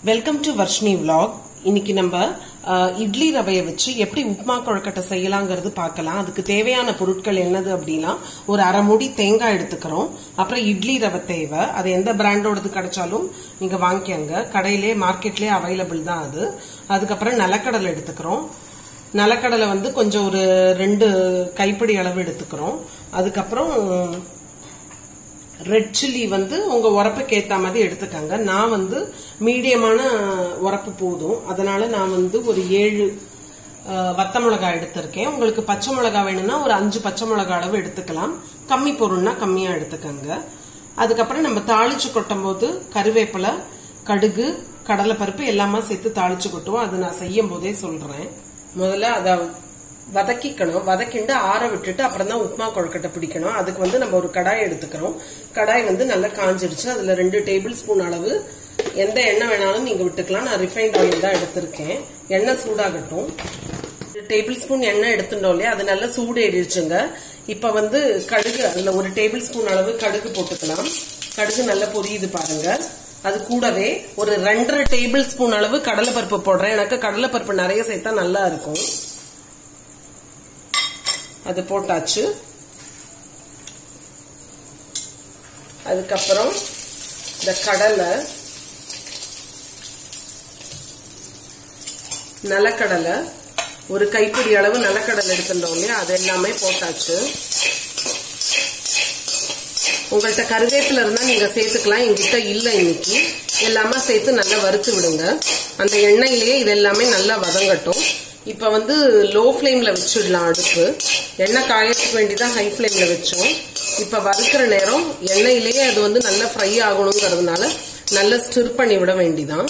Welcome to Varshini vlog. இன்னைக்கு நம்ம இட்லி ரவையை வச்சு எப்படி உப்புமா கொழுக்கட்டை செய்யலாங்கிறது பார்க்கலாம். அதுக்கு தேவையான பொருட்கள் என்னது அப்படின்னா, ஒரு அரை மூடி தேங்காய் எடுத்துக்கிறோம். அப்புறம் இட்லி ரவை தேவை. அது எந்த பிராண்டோடது கிடைச்சாலும் நீங்க வாங்கிக்கங்க. கடையிலே மார்க்கெட்லயே அவைலபிள் தான் அது. அதுக்கப்புறம் நிலக்கடலை எடுத்துக்கிறோம். நிலக்கடலை கொஞ்சம் ஒரு 2 கைப்பிடி அளவு எடுத்துக்கிறோம். அதுக்கப்புறம் ரெட் சில்லி உங்க உரப்புக்கு ஏத்த மாதிரி எடுத்துக்கங்க. நான் மீடியமான உரப்பு போதும், அதனால நான் ஒரு 7 வத்த மிளகாய் எடுத்திருக்கேன். உங்களுக்கு பச்சை மிளகாய் வேணும்னா ஒரு 5 பச்சை மிளகாய் அளவு எடுத்துக்கலாம். கம்மி பொருள்னா கம்மியா எடுத்துக்கங்க. அதுக்கப்புறம் நம்ம தாளிச்சு கொட்டும் போது கருவேப்பிலை, கடுகு, கடலை பருப்பு எல்லாமே சேர்த்து தாளிச்சு கொட்டுவோம். அது நான் செய்யும் போதே சொல்றேன். முதல்ல அதை வதக்கிக்கணும். வதக்கிண்டு ஆற விட்டுட்டு அப்புறம் தான் உப்புமா கொழுக்கட்டை பிடிக்கணும். அதுக்கு நம்ம ஒரு கடாய் எடுத்துக்கிறோம். கடாய் நல்லா காஞ்சிடுச்சு. அதுல 2 டேபிள் ஸ்பூன் அளவு எந்த எண்ணெய் வேணாலும் நீங்க விட்டுக்கலாம். நான் ரிஃபைண்ட் ஆயில் தான் எடுத்திருக்கேன். எண்ணெய் சூடாகட்டும். 1 டேபிள் ஸ்பூன் எண்ணெய் எடுத்துட்டோம் இல்லையா, அது நல்லா சூடு ஏறிடுச்சுங்க. இப்ப கடுகு, அதுல 1 டேபிள் ஸ்பூன் அளவு கடுகு போட்டுக்கலாம். கடுகு நல்லா பொரியுது பாருங்க. அது கூடவே ஒரு 2.5 டேபிள் ஸ்பூன் அளவு கடலைப்பருப்பு போடுறேன். எனக்கு கடலைப்பருப்பு நிறைய சேர்த்தா நல்லா இருக்கும். அது போட்டாச்சு. அதுக்கப்புறம் இந்த கடலை, நிலக்கடலை, ஒரு கைப்பிடி அளவு நிலக்கடலை எடுத்துட்டோம் இல்லையா, அது எல்லாமே போட்டாச்சு. உங்கள்கிட்ட கருவேப்பிலை இருந்தா நீங்க சேர்த்துக்கலாம். எங்கிட்ட இல்ல இன்னைக்கு. எல்லாமே சேர்த்து நல்லா வறுத்து விடுங்க. அந்த எண்ணெயிலேயே இது எல்லாமே நல்லா வதங்கட்டும். இப்ப லோ ஃபிளேம்ல வச்சிடலாம் அடுப்பு. எண்ணெய் காயத்துக்கு வேண்டிதான் ஹை ஃபிளேம்ல வச்சோம். இப்ப வறுக்கிற நேரம் எண்ணெயிலேயே அது நல்லா ஃப்ரை ஆகணுங்கிறதுனால நல்லா ஸ்டிர் பண்ணி விட வேண்டிதான்.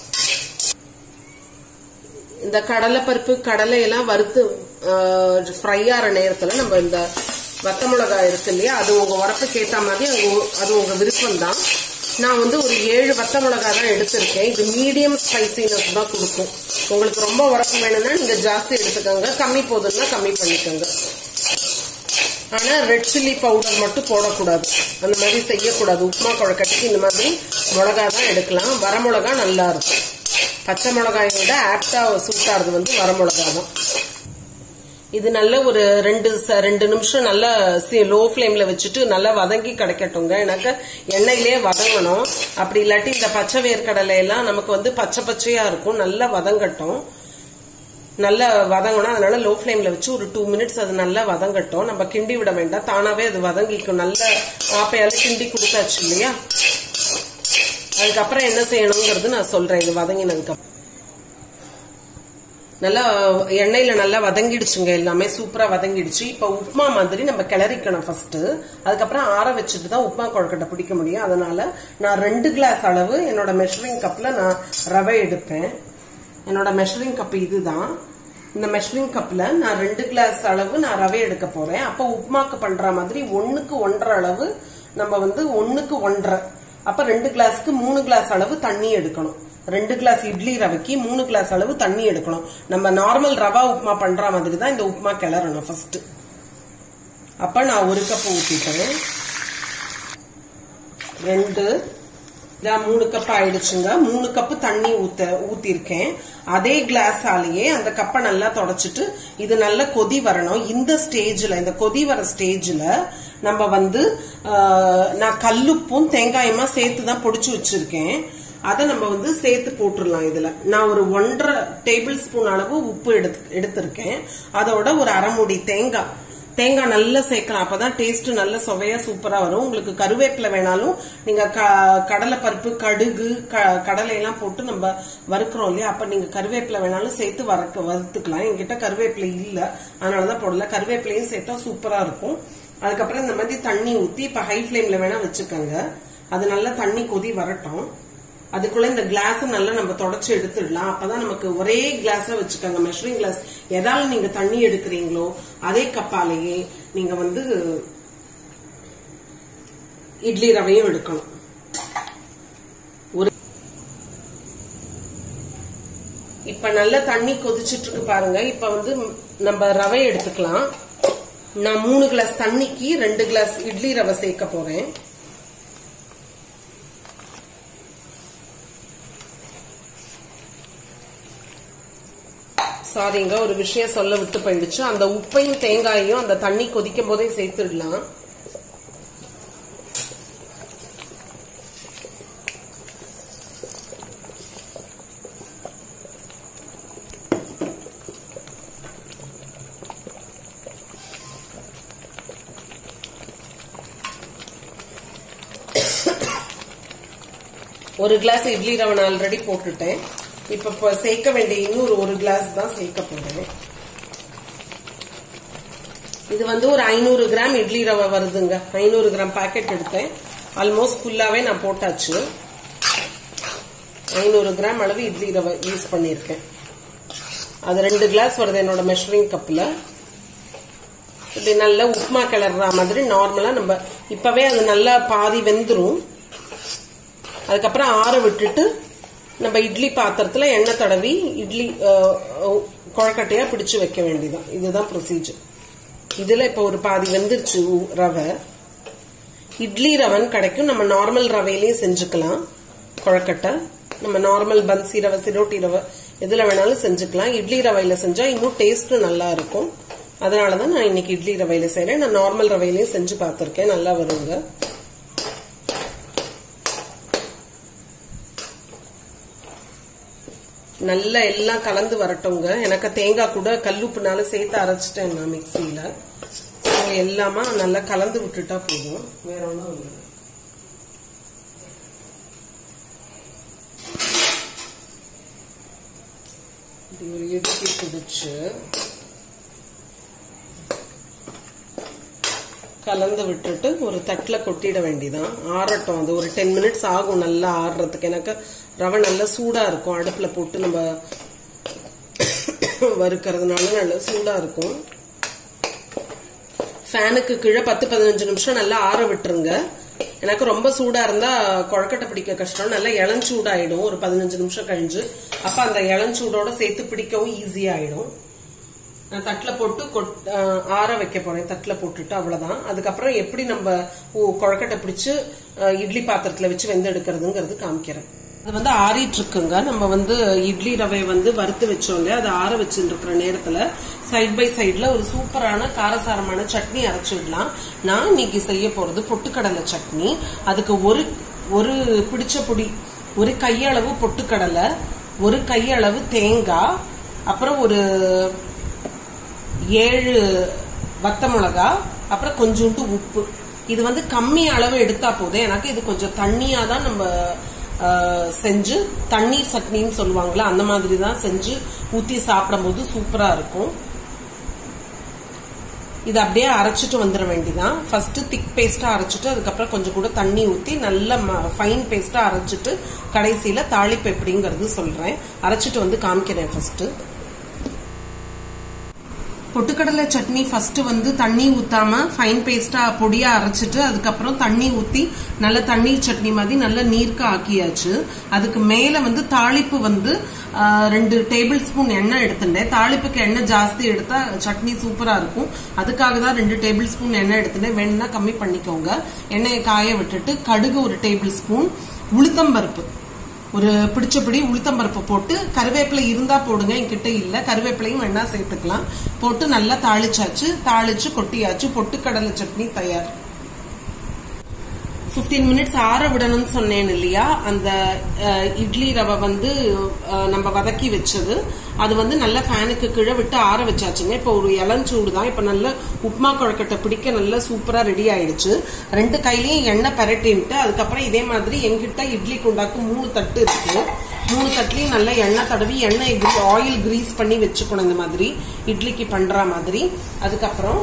இந்த கடலைப்பருப்பு, கடலை எல்லாம் வறுத்து ஃப்ரை ஆற நேரத்துல நம்ம இந்த வத்த மிளகாய் இருக்கு இல்லையா, அது உங்க உரப்புக்கு ஏத்த மாதிரி அது உங்க விருப்பம் தான். நான் ஒரு 7 வத்த மிளகாய் தான் எடுத்திருக்கேன். இது மீடியம் ஸ்பைசினஸ் தான் கொடுக்கும். உங்களுக்கு ரொம்ப உரப்பு வேணும்னா நீங்க ஜாஸ்தி எடுத்துக்கோங்க, கம்மி போதுன்னா கம்மி பண்ணிக்கோங்க. ஆனா ரெட் சில்லி பவுடர் மட்டும் போடக்கூடாது, அந்த மாதிரி செய்யக்கூடாது. உப்புமா கொழுக்கட்டைக்கு இந்த மாதிரி மிளகாய் தான் எடுக்கலாம். வரமிளகா நல்லா இருக்கும். பச்சை மிளகாயை விட ஆப்டா சூட்டாறது வரமிளகா தான். இது நல்ல ஒரு 2 நிமிஷம் நல்லா லோ ஃபிளேம்ல வச்சுட்டு நல்லா வதங்கி கிடைக்கட்டுங்க. எனக்கு எண்ணெயிலே வதங்கணும். அப்படி இல்லாட்டி இந்த பச்சை வேர்க்கடலை எல்லாம் நமக்கு பச்சை பச்சையா இருக்கும். நல்லா வதங்கட்டும். நல்லா வதங்கணும். அதனால லோ ஃபிளேம்ல வச்சு ஒரு 2 மினிட்ஸ் அது நல்லா வதங்கட்டும். நம்ம கிண்டி விட வேண்டாம், தானாவே அது வதங்கிக்கும். நல்ல ஆப்பையால கிண்டி கொடுத்தாச்சு இல்லையா. அதுக்கப்புறம் என்ன செய்யணுங்கிறது நான் சொல்றேன். இது வதங்கினதுக்கு அப்புறம் நல்லா எண்ணெயில நல்லா வதங்கிடுச்சுங்க. எல்லாமே சூப்பரா வதங்கிடுச்சு. இப்ப உப்புமா மாதிரி நம்ம கிளறிக்கணும் ஃபர்ஸ்ட். அதுக்கப்புறம் ஆற வச்சுட்டு தான் உப்புமா கொழுக்கட்டை பிடிக்க முடியும். அதனால நான் 2 கிளாஸ் அளவு என்னோட மெஷரிங் கப்ல நான் ரவை எடுப்பேன். என்னோட மெஷரிங் கப் இதுதான். இந்த மெஷரிங் கப்ல நான் 2 கிளாஸ் அளவு நான் ரவை எடுக்க போறேன். அப்ப உப்புமாக்கு பண்ற மாதிரி 1க்கு 1.5 அளவு நம்ம 1க்கு 1.5, அப்ப 2 கிளாஸ்க்கு 3 கிளாஸ் அளவு தண்ணி எடுக்கணும். 2 கிளாஸ் இட்லி ரவைக்கு 3 கிளாஸ் அளவு தண்ணி எடுக்கணும். நம்ம நார்மல் ரவா உப்புமா பண்ற மாதிரி தான் இந்த உப்புமா கிளறணும் ஃபர்ஸ்ட். அப்ப நான் 1 கப் ஊத்திட்டேன். 2 3 கப் ஆயிடுச்சுங்க. 3 கப் தண்ணி ஊத்திருக்கேன். அதே கிளாஸாலேயே அந்த கப்பை நல்லா தொடச்சிட்டு இது நல்லா கொதி வரணும். இந்த ஸ்டேஜ்ல, இந்த கொதி வர ஸ்டேஜ்ல நம்ம நான் கல்லுப்பும் தேங்காயமா சேர்த்துதான் பொடிச்சு வச்சிருக்கேன். அதை நம்ம சேர்த்து போட்டுடலாம். இதுல நான் ஒரு 1.5 டேபிள் ஸ்பூன் அளவு உப்பு எடுத்திருக்கேன். அதோட ஒரு அரை மூடி தேங்காய் நல்லா சேர்க்கலாம். அப்பதான் டேஸ்ட் நல்ல சுவையா சூப்பரா வரும். உங்களுக்கு கருவேப்பிலை வேணாலும் நீங்க கடலைப்பருப்பு, கடுகு, கடலை எல்லாம் போட்டு நம்ம வறுக்கிறோம் இல்லையா, அப்ப நீங்க கருவேப்பிலை வேணாலும் சேர்த்து வறுத்துக்கலாம். என்கிட்ட கருவேப்பிலை இல்ல, அதனாலதான் போடல. கருவேப்பிலையும் சேர்த்தா சூப்பரா இருக்கும். அதுக்கப்புறம் இந்த மாதிரி தண்ணி ஊத்தி இப்ப ஹை ஃபிளேம்ல வேணா வச்சுக்கோங்க. அது நல்லா தண்ணி கொதி வரட்டும். அதுக்குள்ள இந்த கிளாஸ் நல்லா நம்ம தொடச்சு எடுத்துடலாம். அப்பதான் நமக்கு ஒரே கிளாஸா வச்சுக்கோங்க. மெஷரிங் கிளாஸ் எதால நீங்க தண்ணி எடுக்கிறீங்களோ அதே கப்பாலேயே நீங்க இட்லி ரவையும் எடுக்கணும். இப்ப நல்ல தண்ணி கொதிச்சிட்டு இருக்கு பாருங்க. இப்ப நம்ம ரவை எடுத்துக்கலாம். நான் 3 கிளாஸ் தண்ணிக்கு 2 கிளாஸ் இட்லி ரவை சேர்க்க போறேன். சாரிங்க, ஒரு விஷயம் சொல்ல விட்டு போயிடுச்சு. அந்த உப்பையும் தேங்காயையும் அந்த தண்ணி கொதிக்கும் போதே சேர்த்துடலாம். ஒரு கிளாஸ் இட்லி ரவை ஆல்ரெடி போட்டுட்டேன். இப்ப சேர்க்க வேண்டிய இன்னொரு ஒரு கிளாஸ் தான் சேர்க்க போறேன். இது வந்து ஒரு 500 கிராம் இட்லி ரவை வருதுங்க. 500 கிராம் பாக்கெட் எடுத்தேன். ஆல்மோஸ்ட் ஃபுல்லாவே நான் போட்டாச்சு. 500 கிராம் அளவு இட்லி ரவை யூஸ் பண்ணிருக்கேன். அது 2 கிளாஸ் வருது என்னோட மெஷரிங் கப்ல. இப்படி நல்லா உப்புமா கிளற மாதிரி நார்மலா நம்ம இப்பவே அது நல்லா பாதி வெந்துரும். அதுக்கப்புறம் ஆற விட்டுட்டு நம்ம இட்லி பாத்திரத்துல எண்ணெய் தடவி இட்லி கொழக்கட்டையா பிடிச்சு வைக்க வேண்டியதான். இதுதான் ப்ரொசீஜர். இதுல இப்ப ஒரு பாதி வெந்துருச்சு ரவை. இட்லி ரவைன்னு கிடைக்கும். நம்ம நார்மல் ரவையிலையும் செஞ்சுக்கலாம் கொழக்கட்டை. நம்ம நார்மல் பன்சி ரவை, சிரோட்டி ரவை எதுல வேணாலும் செஞ்சுக்கலாம். இட்லி ரவையில செஞ்சா இன்னும் டேஸ்ட் நல்லா இருக்கும். அதனாலதான் நான் இன்னைக்கு இட்லி ரவையில செய்யறேன். நான் நார்மல் ரவையிலையும் செஞ்சு பார்த்திருக்கேன், நல்லா வருங்க. நல்லா எல்லாம் கலந்து வரட்டுங்க. எனக்கு தேங்காய் கூட கல்லுப்புனால சேர்த்து அரைச்சிட்டேன் நான் மிக்சியில. எல்லாமா நல்லா கலந்து விட்டுட்டா போதும், வேற ஒன்றும் இல்லை. இது ஒரு எதுக்கி பிடிச்சு கலந்து விட்டுட்டு ஒரு தட்டுல கொட்டிட வேண்டிதான். ஆறட்டும். அது ஒரு 10 மினிட்ஸ் ஆகும் நல்லா ஆறுறதுக்கு. எனக்கு ரவை நல்லா சூடா இருக்கும். அடுப்புல போட்டு நம்ம வறுக்கிறதுனால நல்லா சூடா இருக்கும். ஃபேனுக்கு கீழே 10-15 நிமிஷம் நல்லா ஆற விட்டுருங்க. எனக்கு ரொம்ப சூடா இருந்தா கொழக்கட்டை பிடிக்க கஷ்டம். நல்லா இளஞ்சூடாயிடும் ஒரு 15 நிமிஷம் கழிஞ்சு. அப்ப அந்த இளஞ்சூடோட சேர்த்து பிடிக்கவும் ஈஸியா ஆயிடும். நான் தட்டுல போட்டு ஆற வைக்க போறேன். தட்டுல போட்டுட்டு அவ்வளவுதான். அதுக்கப்புறம் எப்படி நம்ம கொழக்கட்டை பிடிச்சு இட்லி பாத்திரத்துல வச்சு வெந்தெடுக்கிறதுங்கிறது காமிக்கிறேன். அது வந்து ஆறிட்டு இருக்குங்க. நம்ம வந்து இட்லி ரவை வந்து வறுத்து வச்சோங்க. அதை ஆற வச்சுட்டு இருக்கிற நேரத்துல சைட் பை சைட்ல ஒரு சூப்பரான காரசாரமான சட்னி அரைச்சிடலாம். நான் இன்னைக்கு செய்ய போறது பொட்டுக்கடலை சட்னி. அதுக்கு ஒரு பிடிச்ச பொடி, ஒரு கையளவு பொட்டுக்கடலை, ஒரு கையளவு தேங்காய், அப்புறம் ஒரு 7 வத்த மிளகா, அப்புறம் கொஞ்சோண்டு உப்பு. இது வந்து கம்மி அளவு எடுத்தா போதும். எனக்கு இது கொஞ்சம் தண்ணியா தான் நம்ம செஞ்சு தண்ணீர் சட்னின்னு சொல்லுவாங்களா அந்த மாதிரி தான் செஞ்சு ஊத்தி சாப்பிடும் போது சூப்பரா இருக்கும். இது அப்படியே அரைச்சிட்டு வந்துட வேண்டிதான். ஃபர்ஸ்ட் திக் பேஸ்டா அரைச்சிட்டு அதுக்கப்புறம் கொஞ்சம் கூட தண்ணி ஊத்தி நல்ல ஃபைன் பேஸ்டா அரைச்சிட்டு கடைசியில தாளிப்பு எப்படிங்கிறது சொல்றேன். அரைச்சிட்டு வந்து காமிக்கிறேன். ஃபர்ஸ்ட் பொட்டுக்கடலை சட்னி ஃபர்ஸ்ட் வந்து தண்ணி ஊத்தாம ஃபைன் பேஸ்டா பொடியா அரைச்சிட்டு அதுக்கப்புறம் தண்ணி ஊத்தி நல்ல தண்ணீர் சட்னி மாதிரி நல்ல நீர்க்க ஆக்கியாச்சு. அதுக்கு மேல வந்து தாளிப்பு வந்து 2 டேபிள் ஸ்பூன் எண்ணெய் எடுத்துட்டேன். தாளிப்புக்கு எண்ணெய் ஜாஸ்தி எடுத்தா சட்னி சூப்பரா இருக்கும். அதுக்காக தான் 2 டேபிள் ஸ்பூன் எண்ணெய் எடுத்துட்டேன். வேணும்னா கம்மி பண்ணிக்கோங்க. எண்ணெயை காய விட்டுட்டு கடுகு 1 டேபிள் ஸ்பூன், உளுத்தம்பருப்பு ஒரு பிடிச்சபடி உளுத்தம்பருப்பு போட்டு, கருவேப்பிலை இருந்தா போடுங்க, என்கிட்ட இல்ல, கருவேப்பிலையும் வேணா சேர்த்துக்கலாம். போட்டு நல்லா தாளிச்சாச்சு. தாளிச்சு கொட்டியாச்சு. பொட்டுக்கடலை சட்னி தயார். 15 மினிட்ஸ் ஆற விடணும்னு சொன்னேன் இல்லையா, அந்த இட்லி ரவை வந்து நம்ம வதக்கி வச்சது அது வந்து நல்லா ஃபேனுக்கு கீழே விட்டு ஆற வச்சாச்சுங்க. இப்ப ஒரு இளஞ்சூடு தான். இப்ப நல்ல உப்புமா கொழக்கட்டை பிடிக்க நல்லா சூப்பரா ரெடி ஆயிடுச்சு. 2 கையிலயும் எண்ணெய் பரட்டின்ட்டு அதுக்கப்புறம் இதே மாதிரி எங்கிட்ட இட்லி குண்டாக்கு 3 தட்டு இருக்கு. 3 தட்டுலயும் நல்லா எண்ணெய் தடவி ஆயில் கிரீஸ் பண்ணி வச்சுக்கணும் இந்த மாதிரி இட்லிக்கு பண்ற மாதிரி. அதுக்கப்புறம்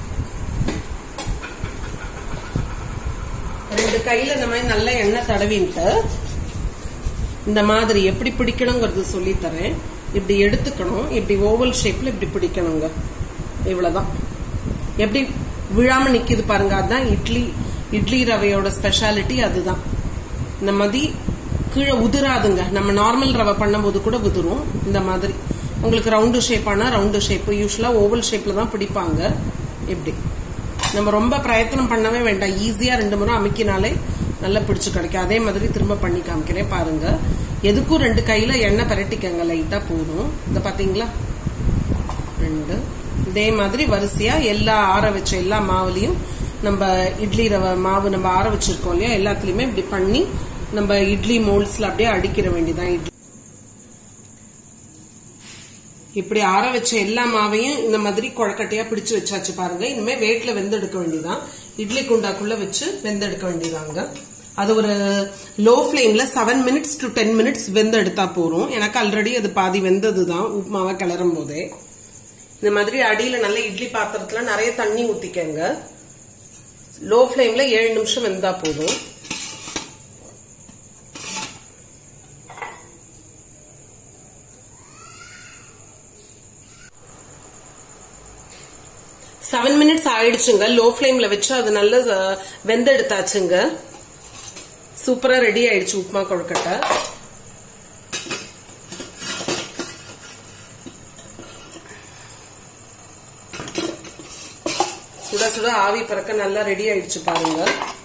2 கையில இந்த மாதிரி நல்ல எண்ணெய் தடவின்ட்டு இந்த மாதிரி எப்படி பிடிக்கணுங்கிறது சொல்லி தரேன். இப்படி எடுத்துக்கணும். இப்படி ஓவல் ஷேப்ல இப்படி பிடிக்கணுங்க. இவ்வளவுதான். எப்படி விழாம நிக்குது பாருங்க. அதுதான் இட்லி ரவையோட ஸ்பெஷாலிட்டி. அதுதான் இந்த மாதிரி கீழே உதிராதுங்க. நம்ம நார்மல் ரவை பண்ணும்போது கூட உதிரும். இந்த மாதிரி உங்களுக்கு ரவுண்டு ஷேப் ஆனா ரவுண்டு ஷேப், யூஸ்வலா ஓவல் ஷேப்ல தான் பிடிப்பாங்க. இப்படி நம்ம ரொம்ப பிரயத்தனம் பண்ணவே வேண்டாம். ஈஸியா 2 முறை அமுக்கினாலே நல்லா பிடிச்சு கிடைக்கும். அதே மாதிரி திரும்ப பண்ணி காமிக்கிறேன் பாருங்க. எதுக்கும் 2 கையில எண்ணெய் பரட்டிக்கங்க லைட்டா போதும். இந்த பாத்தீங்களா 2 இதே மாதிரி வரிசையா எல்லா ஆற வச்ச எல்லா மாவுலயும் நம்ம இட்லி ரவை மாவு நம்ம ஆற வச்சிருக்கோம் இல்லையா எல்லாத்துலயுமே இப்படி பண்ணி நம்ம இட்லி மோல்ட்ஸ்ல அப்படியே அடிக்கிற வேண்டியதான். இப்படி ஆற வச்ச எல்லா மாவையும் இந்த மாதிரி கொழக்கட்டையா பிடிச்சு வச்சாச்சு பாருங்க. இனிமே வெயிட்ல வெந்தெடுக்க வேண்டியதான். இட்லி குண்டாக்குள்ள வச்சு வெந்தெடுக்க வேண்டியதாங்க. அது ஒரு லோ ஃபிளேம்ல 7 minutes to 10 minutes வெந்தெடுத்தா போறோம். எனக்கு ஆல்ரெடி அது பாதி வெந்ததுதான் உப்புமாவை கிளறும் போதே. இந்த மாதிரி அடியில நல்ல இட்லி பாத்திரத்துல நிறைய தண்ணி ஊத்திக்கங்க. லோ ஃபிளேம்ல 7 நிமிஷம் வெந்தா போதும். செவன் மினிட்ஸ் ஆயிடுச்சுங்க. லோ ஃபிளேம்ல வச்சு அது நல்ல வெந்தெடுத்தாச்சுங்க. சூப்பரா ரெடி ஆயிடுச்சு உப்புமா கொழுக்கட்டை. சுட சுட ஆவி பறக்க நல்லா ரெடி ஆயிடுச்சு பாருங்க.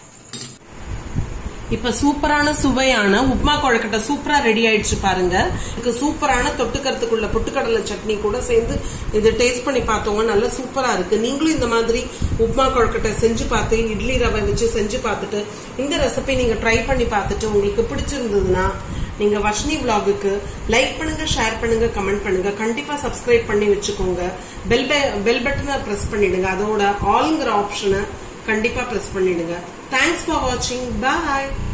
இப்ப சூப்பரான சுவையான உப்புமா கொழுக்கட்டை சூப்பரா ரெடி ஆயிடுச்சு பாருங்க. இதுக்கு சூப்பரான தொட்டுக்கறதுக்குள்ள பொட்டுக்கடலை சட்னி கூட சேர்ந்து இது டேஸ்ட் பண்ணி பார்த்தோங்க. நல்லா சூப்பரா இருக்கு. நீங்களும் இந்த மாதிரி உப்புமா கொழுக்கட்டை செஞ்சு பார்த்து இட்லி ரவை வச்சு செஞ்சு பார்த்துட்டு இந்த ரெசிபி நீங்க ட்ரை பண்ணி பார்த்துட்டு உங்களுக்கு பிடிச்சிருந்ததுன்னா நீங்க வர்ஷினி vlogக்கு லைக் பண்ணுங்க, ஷேர் பண்ணுங்க, கமெண்ட் பண்ணுங்க. கண்டிப்பா சப்ஸ்கிரைப் பண்ணி வச்சுக்கோங்க. பெல் பட்டனை பிரஸ் பண்ணிடுங்க. அதோட ஆல்ங்கிற ஆப்ஷனை கண்டிப்பா பிரஸ் பண்ணிடுங்க. தேங்க்ஸ் ஃபார் வாட்சிங். பாய்.